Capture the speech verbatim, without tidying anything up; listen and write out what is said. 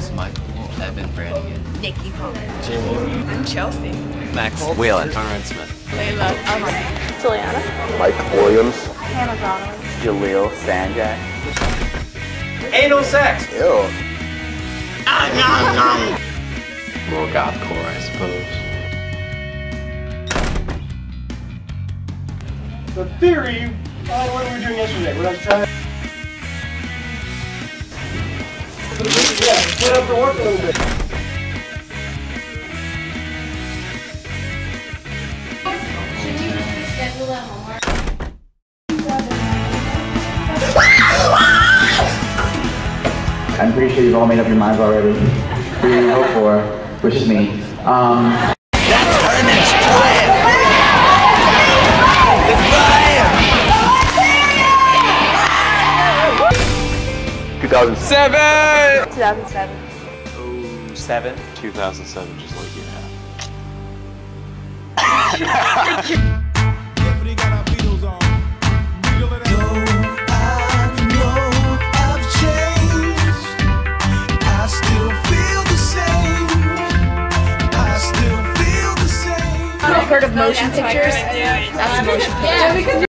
Alex, Michael, Evan, Brandon, Nikki Palmer, Jamie, and Chelsea, Max, Whelan, Conrad Smith, Layla, Juliana, Mike Williams, Hannah Donovan, Jaleel Sanjay. Anal sex! Ew. More gothcore, I suppose. The theory, uh, what were we doing yesterday? When I was trying yeah, split up the work a little bit. Should we just reschedule that homework? I'm pretty sure you've all made up your minds already. Who do you vote for? Which is me. Um, That's her next client! The client! two thousand Seven! two thousand seven. oh, seven. two thousand seven, just like you have. I've heard of motion pictures. That's a motion picture.